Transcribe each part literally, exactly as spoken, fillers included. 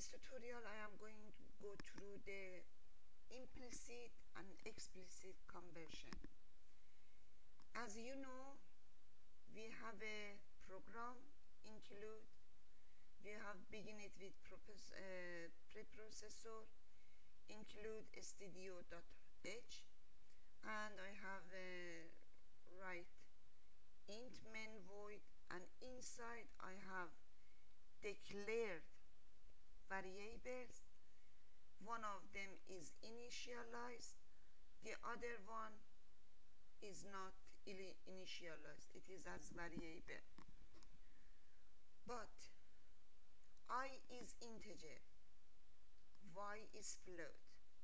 this tutorial I am going to go through the implicit and explicit conversion. As you know, we have a program include, we have begin it with uh, preprocessor, include stdio.h, and I have a write int main void, and inside I have declared variables. One of them is initialized, the other one is not initialized, it is as variable. But I is integer, y is float,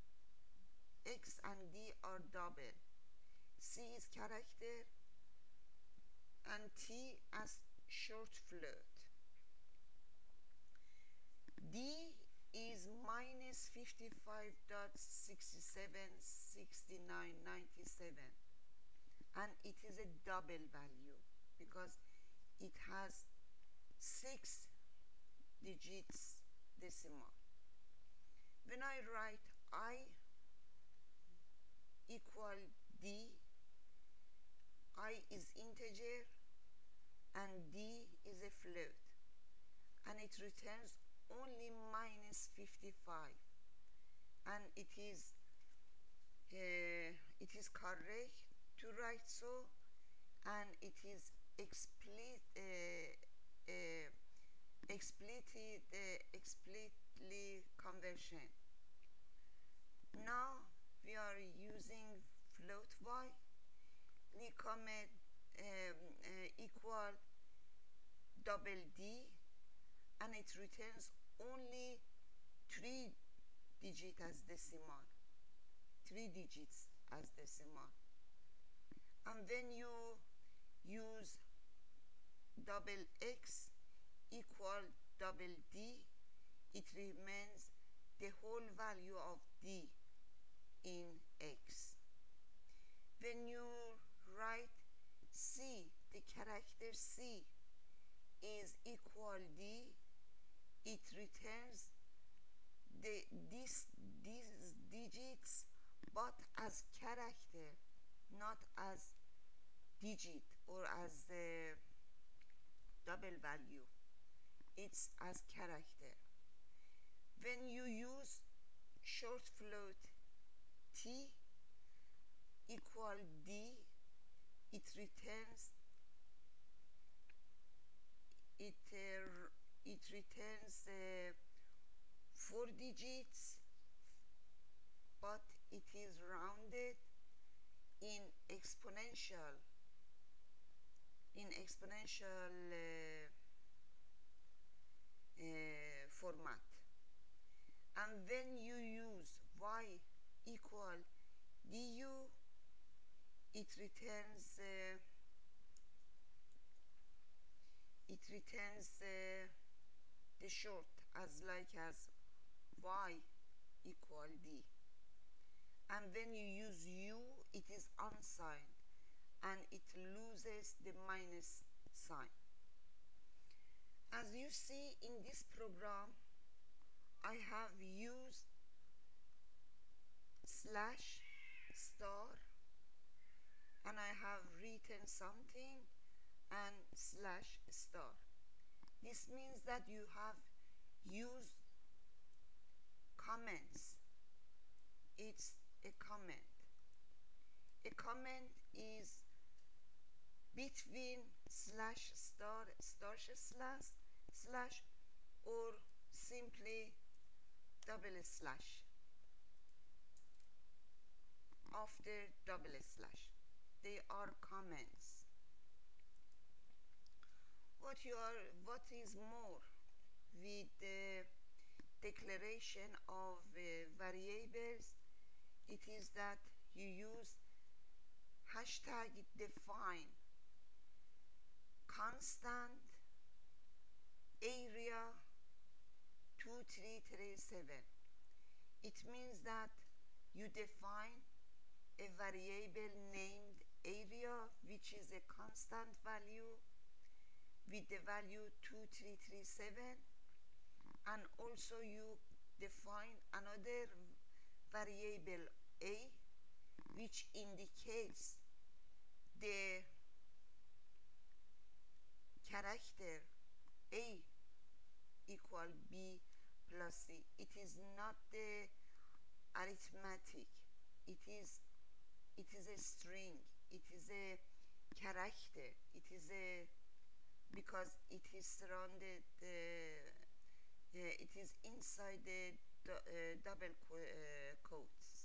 x and d are double, c is character, and t as short float. D is minus fifty-five point six seven six nine nine seven, and it is a double value because it has six digits decimal. When I write I equal D, I is integer and D is a float, and it returns only minus fifty-five, and it is uh, it is correct to write so, and it is explicit uh, uh, explicit uh, explicitly conversion. Now we are using float y. We comment um, uh, equal double D, and it returns only three digits as decimal, three digits as decimal. And when you use double x equal double D, it remains the whole value of D in x. When you write C, the character C is equal D, it returns the this these digits but as character, not as digit or as a double value. It's as character. When you use short float t equal D, it returns it uh, it returns uh, four digits, but it is rounded in exponential in exponential uh, uh, format. And when you use y equal du, it returns uh, it returns uh, the short as like as y equal d. And when you use u, it is unsigned and it loses the minus sign. As you see in this program, I have used slash star, and I have written something and slash star. This means that you have used comments. It's a comment. A comment is between slash star star slash slash or simply double slash after double slash. They are comments. What you are what is more with the declaration of uh, variables, it is that you use hashtag define constant area two three three seven. It means that you define a variable named area, which is a constant value with the value two three three seven, And also you define another variable a, which indicates the character a equal b plus c. It is not the arithmetic, it is it is a string, it is a character, it is a, because it is surrounded, uh, uh, it is inside the do, uh, double qu- uh, quotes.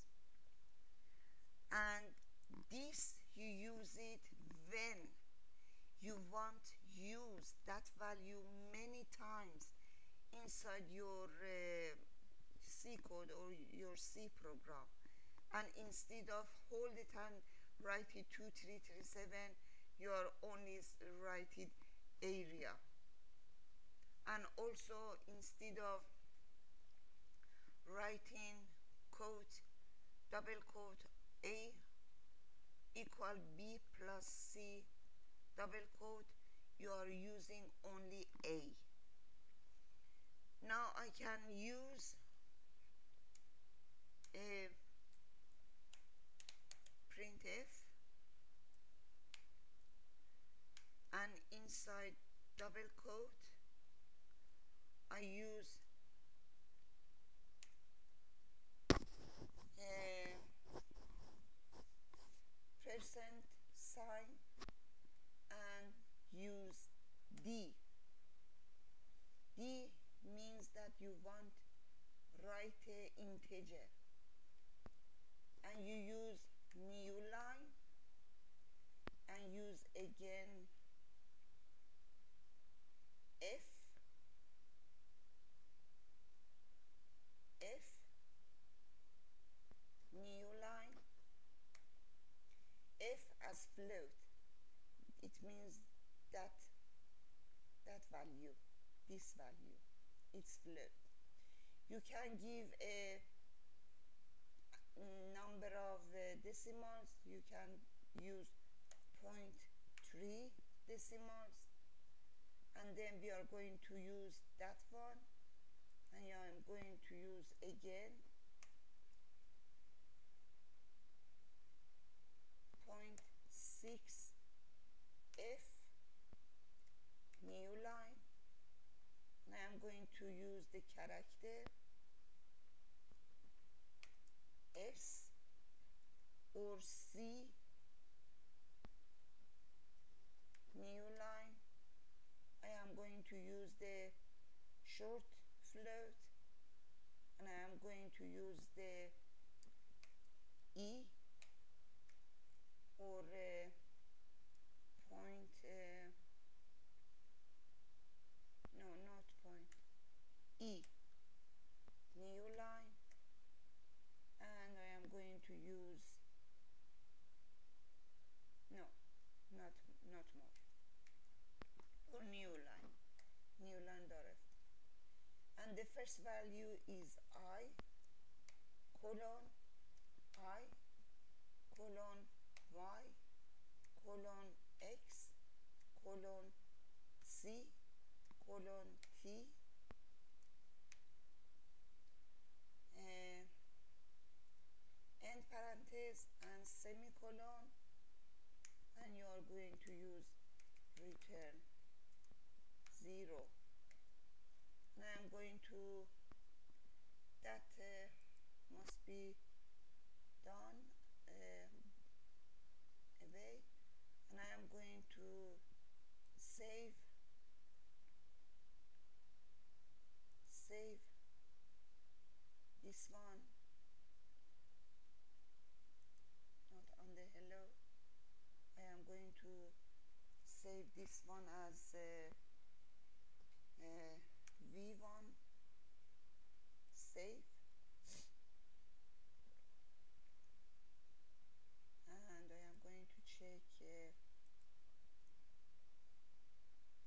And this you use it when you want use that value many times inside your uh, C code or your C program, and instead of whole the time write it two three three seven, you are only writing area. And also instead of writing quote double quote a equal b plus c double quote, you are using only a. Now I can use a printf, and inside double quote I use a percent sign and use d. D means that you want write a integer, and you use new line and use again f f new line, f as float, it means that that value, this value, it's float. You can give a number of uh, decimals, you can use zero point three decimals, and then we are going to use that one, and I am going to use again zero point six f new line, and I am going to use the character S or C new line. I am going to use the short float, and I am going to use the E or uh, point uh, no not point E new line, and I am going to use no not not more or new line new line direct, and the first value is I colon I colon Y colon X colon C colon T uh, end parenthesis and semicolon, and you are going to use return zero. And I am going to, that uh, must be done uh, away, and I am going to save save this one, not on the hello. I am going to save this one as uh, uh, v one save, and I am going to check uh,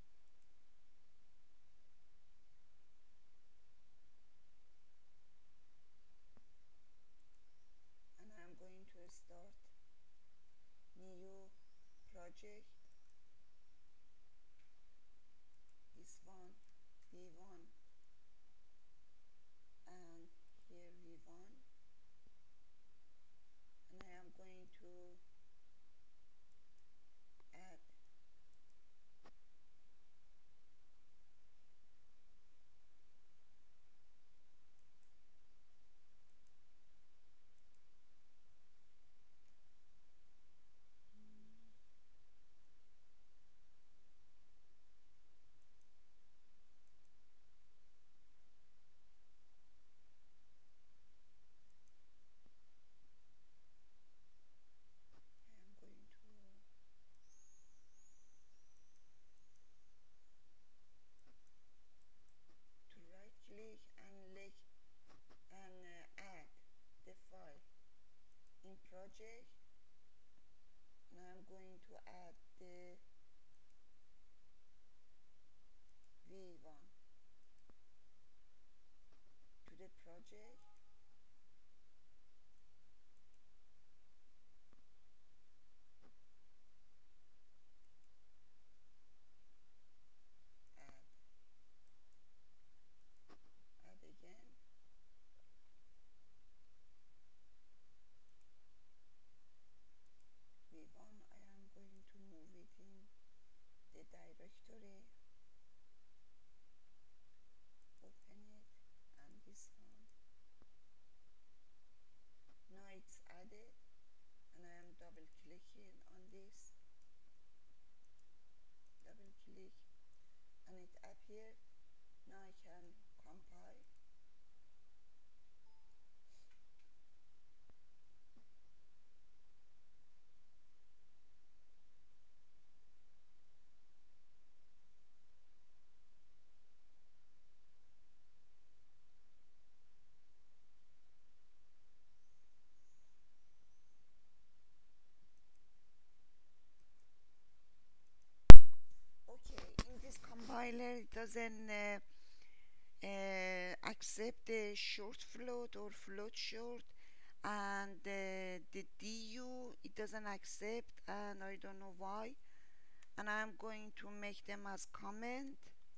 compiler doesn't uh, uh, accept the short float or float short, and uh, the du it doesn't accept, and I don't know why. And I'm going to make them as comment,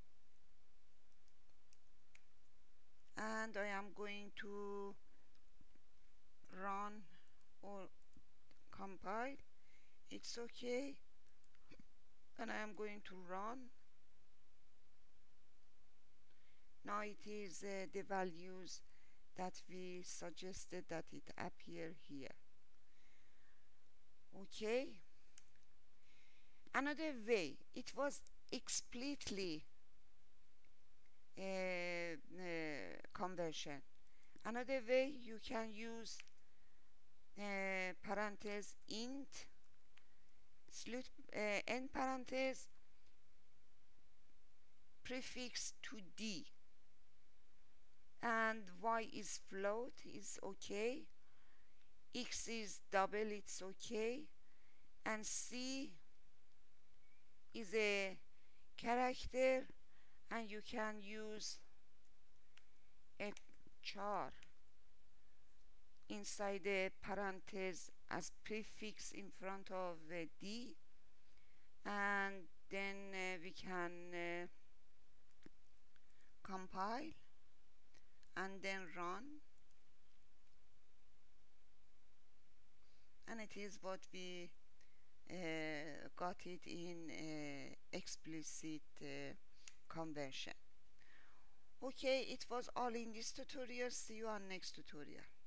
and I am going to run or compile. It's okay, and I am going to run. Now it is uh, the values that we suggested that it appear here. Okay, another way, it was explicitly uh, uh, conversion. Another way, you can use uh, parenthesis int slut uh, end parenthesis prefix to d, and y is float, is okay, x is double, it's okay, and c is a character, and you can use a char inside the parenthesis as prefix in front of uh, d, and then uh, we can uh, compile and then run, and it is what we uh, got it in uh, explicit uh, conversion. Okay, it was all in this tutorial. See you on next tutorial.